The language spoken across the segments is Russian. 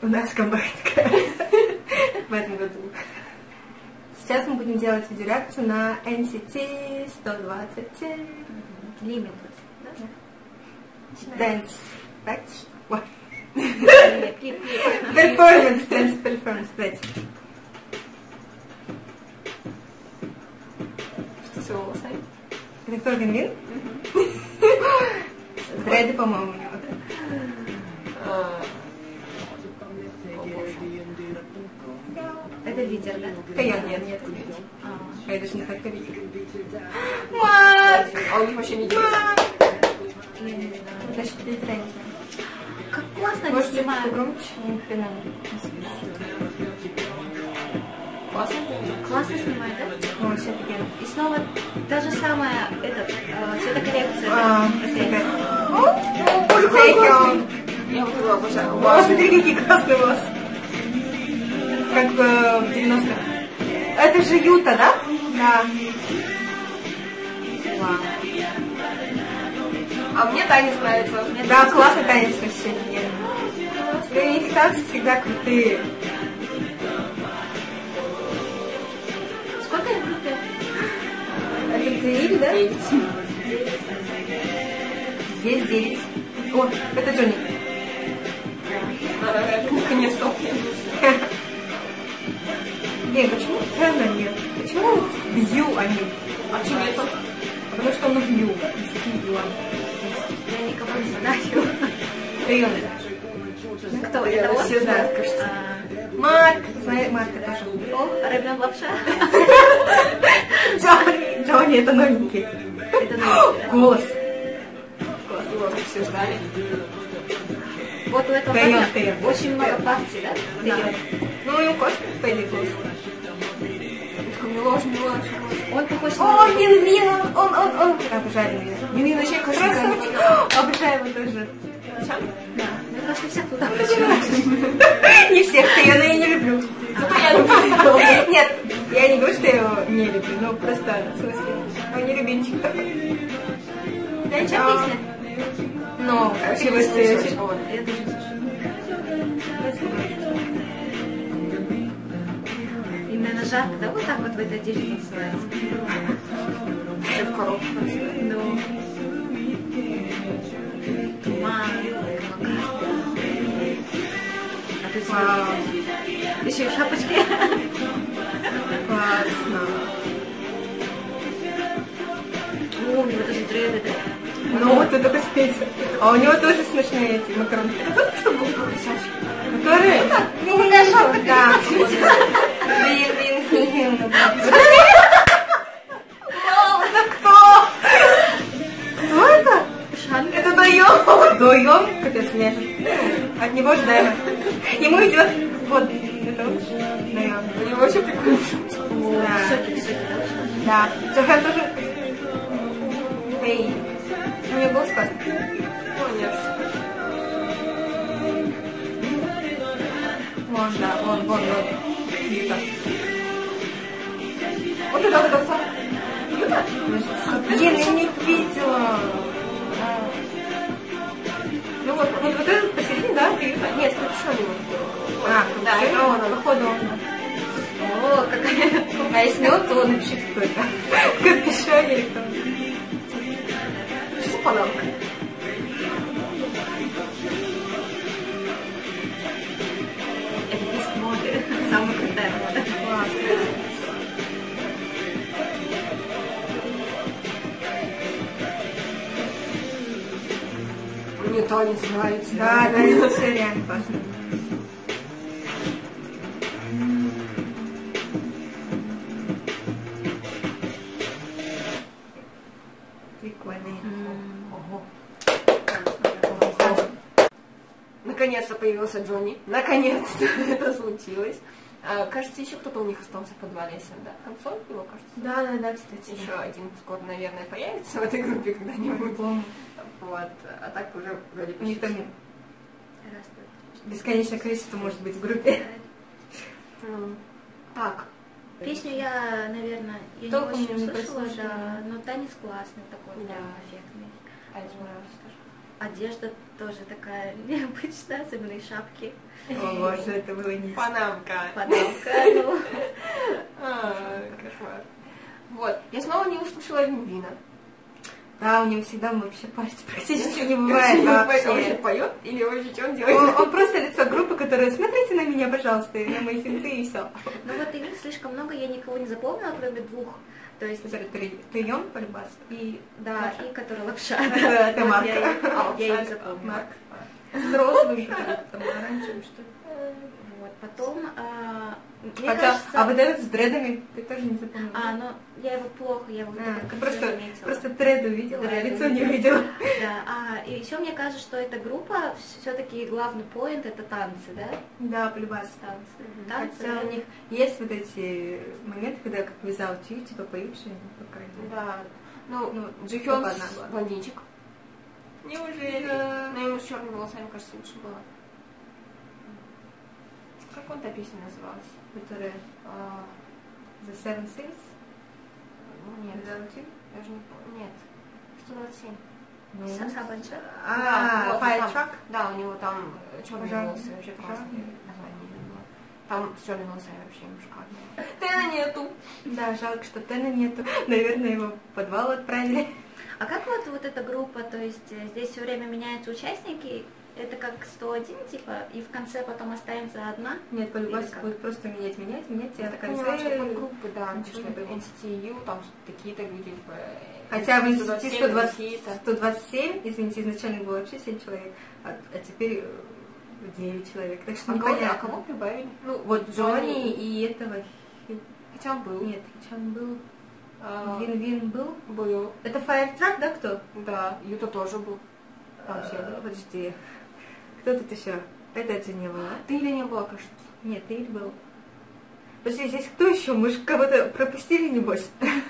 У нас комбайнка в этом году. Сейчас мы будем делать видеореакцию на NCT 120 Limited, да? Dance Facts. Клип. Performance, Dance Performance, давайте. Что с его волосами? Это кто, Вин? Дреды, по-моему, у него. Это лидер, да? Кайон, нет. А. Я даже не знаю, как видео. Марк! А у них вообще не делают? Значит, лидера не знаю. Как классно они Может, чуть снимают. погромче? Ни хрена не Классно? Классно снимает, да? вообще офигенно. И снова та же самая цветокоррекция. Да? Кайон! Я вот его обожаю. Вау, смотри, какие классные волосы. Как в 90-х. Это же Юта, да? Да. Вау. А мне танец нравится. Да, классный танец вообще. И их танцы всегда крутые. Сколько им лет? Это 3, да? 9. Здесь 9. О, это Джонни. Наконец-то. Блин, почему Трена нет? Почему в Ю они? А что нет? Потому что он в Ю. Я никого не знаю. Ты ее не знаешь. Кто? Это он? Все знают, кажется. Марк. Знает Марка тоже. О, рыбная лапша. Джонни, это новенький. Это новый. Голос. Классный голос, все ждали. Вот у этого Кайон, парня Кайон. очень много партий, да? Да. Ну, и у Кошки пойди голос. Милош. Он похож О, на... Вин, он. Обожаю Вин. Вин вообще Красавчик. Обожаю его тоже. Да, мы должны всех туда обращаться. Не всех, Кайона я не люблю. Зато я люблю. Нет, я не говорю, что я его не люблю, но просто, в смысле, он не любимчик такой. Да, чем песня? Но, красивая сцена. Я тоже слушаю. Именно жарко, да? Вот так вот в этой одежде танцевать. Я в коробку. Ну. Туман, колокольчик. А ты Вау, еще и в шапочке. классно. О, у него даже дреды, да? Ну, вот это специя. А у него тоже смешные эти макароны. Это тот, что был красавчик? Который? Длинная шапка. Да. Блин. Это кто? Кто это? Шанг. Это Дойон. Дойон? Капец, нет. От него ожидаемо. Ему идет вот это вот Дойон. У него вообще прикольно. Да. Высокий, Да. Джохан тоже. Эй. У него голос классный. да? Вон, да, вон. Юта. Вот это. Юта? Блин, я не видела. Ну вот этот посередине, да, это Юта? Нет, капюшон его. Да, это он, походу он. О, какая... А если не он, то напишите, кто это. В капюшоне или кто. Что за панамка? Это писк моды. Самая крутая мода. Классно. Мне танец нравится. Да, это все реально классно. Прикольный. Ого. Наконец-то появился Джонни. Наконец-то это случилось. Кажется, еще кто-то у них остался в подвале, если да? Консоль его, кажется. Да, кстати. Еще один скоро, наверное, появится в этой группе когда-нибудь. По-любому. Вот. А так уже вроде У них там почти бесконечное количество может быть в группе. Так. Песню я, наверное, я Толком не очень не слышала, прослушала. да, но танец классный такой, Да. прям эффектный. А это мне нравится тоже. одежда тоже такая необычная, особенно и шапки. О боже, это было не... Панамка. Подамка, ну. Кошмар. Вот. Я снова не услышала Вин-Вина. Да, у него всегда вообще парить практически не бывает вообще. Он же поет или вообще что он делает? Он просто лицо группы, которая смотрите на меня, пожалуйста, и на мои финты, и все. Ну вот их слишком много, я никого не запомнила, кроме двух. То есть, Тайон, Пальбас и... да, и который лапша. Это Вот Марк. Я их запомнила. Марк. Взрослый уже, там, оранжевый, что ли. Вот, потом, мне Хотя, кажется... а вот этот с дредами ты тоже не запомнила? ну, я его плохо, я его только в конце заметила. Просто дред увидела, а Дред лицо не увидела. Да, и еще мне кажется, что эта группа, все-таки главный поинт это танцы, да? Да, Пальбас. Танцы. Хотя у них есть вот эти моменты, когда как without you, типа поющие, пока не... Да. Ну, только Джихён одна была. блондинчик. Неужели? Да. Но ему с черными волосами, кажется, лучше было. Как он-то песня называлась? Которая The Seven Sins? Нет, Without you? я же не помню. Нет. 127. Ну. Сабанча. А, вот, Fire там, Truck? Да, у него там черные Пожарный. волосы, вообще классные Пожарный. название было. Там с черными волосами вообще шикарно. Тэна нету. Да, жалко, что Тэна нету. Наверное, его в подвал отправили. А как вот эта группа, то есть здесь все время меняются участники, это как 101, типа, и в конце потом останется одна? Нет, по-любому Или как? будет просто менять, и Я в так поняла, что конце... подгруппы, да, ничего что не было. NCTU, там такие-то люди, типа... Хотя в институте 127, 127, извините, изначально было вообще 7 человек, а теперь 9 человек. Так что А непонятно. кого прибавили? Ну, Вот Джонни и этого... Хотя он был. Нет, Хичан был. А, Вин был. Был. Это Fire Truck, да, кто? Да, Юта тоже был. Там все, да? Подожди. Кто тут еще? Это же не было. Ты или не было, кажется? Нет, ты был. Подожди, здесь кто еще? Мы же кого-то пропустили, небось.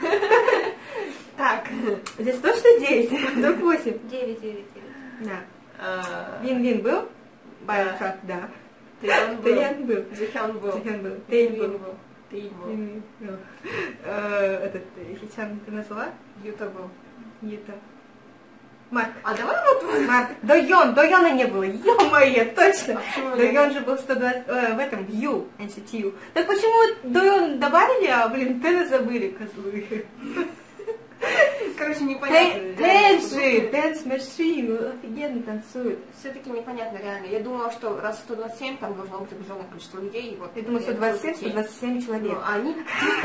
Так. Здесь точно 9? Вдруг 8? 9. Да. Вин был? Fire Truck, да. Тэйон был. Тэйон был. Джихён был. Джихён был. Тэйн был. Тэйн был. Вин был. Этот Хичан ты назвала? Юта был. Юта. Марк. А давай вот... Марк. Дойона не было. Ё-моё, точно. почему Дойон же был 120, в этом, в Ю, NCTU. Так почему Дойон добавили, а, блин, Тэна забыли, козлы. Короче, непонятно. Тэнджи, Dance Machine, офигенно танцует. Все-таки непонятно реально. Я думала, что раз 127, там должно быть определенное количество людей. И вот Я думаю, 127, 127 человек. Ну, а они...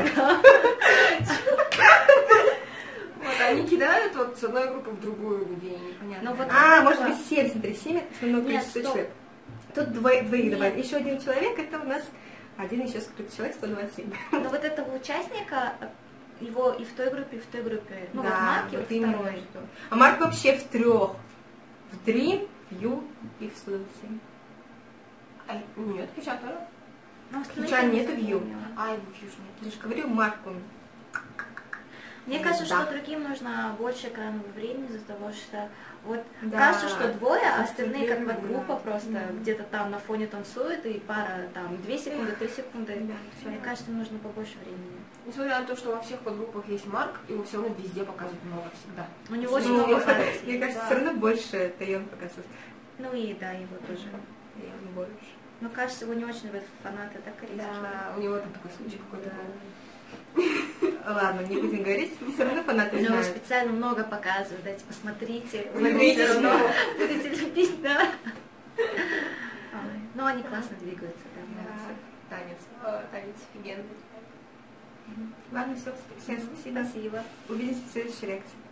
Вот, они кидают вот с одной группы в другую людей, непонятно. Ну, вот А, может быть 7, смотри, 7 это основное Нет, количество стоп. человек. Тут двоих Нет. добавили. Еще один человек, это у нас один еще скрытый человек, 127. Но вот этого участника, его и в той группе, и в той группе. Ну, вот Да, Марк и вот вот именно второй. что. А Марк вообще в 3. В Dream, в Ю и в 127. Нет, Хичан тоже. Ну, остальных Хичан я не нету в Ю. запомнила. А, и в Южной. Я же говорю, Марк он. Мне кажется, Да. что другим нужно больше экранного времени из-за того, что вот Да. кажется, что двое, а остальные как Заскриптировано, вот группа да. просто где-то там на фоне танцует, и пара там 2 секунды, 3 секунды. Да, Мне кажется, нужно побольше времени. Несмотря на то, что во всех подгруппах есть Марк, его все равно везде показывают много всегда. У него очень Ну, много фанатов. мне кажется, Да. все равно больше Тайон показывает. Ну и да, его тоже. Тайон больше. Но кажется, его не очень любят фанаты, так и Да, у него там такой случай какой-то был. Ладно, не будем говорить, все равно фанаты У него знают. специально много показывают, дайте посмотрите. Вы Смотрите, его всё равно снова. будете любить, да. Ой, ну они классно двигаются, да, молодцы. Танец офигенный. Ладно, все, всем спасибо. Спасибо. Увидимся в следующей лекции.